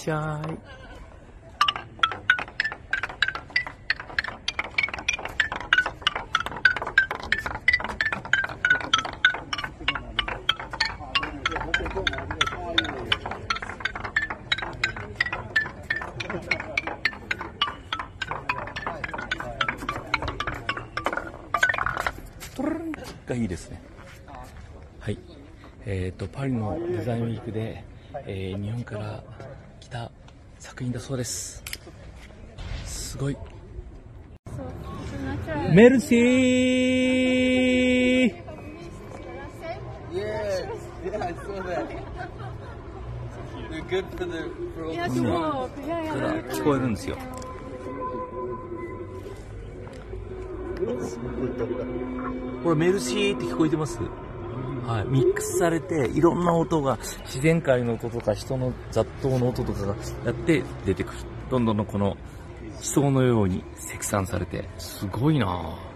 しゃい。がいいですね。はい。パリのデザインウィークで、日本から来た作品だそうです。すごい。メルシー。から聞こえるんですよ。これメルシーって聞こえてます？はい、ミックスされていろんな音が、自然界の音とか人の雑踏の音とかがやって出てくる。どんどんこの地層のように積算されて、すごいなぁ。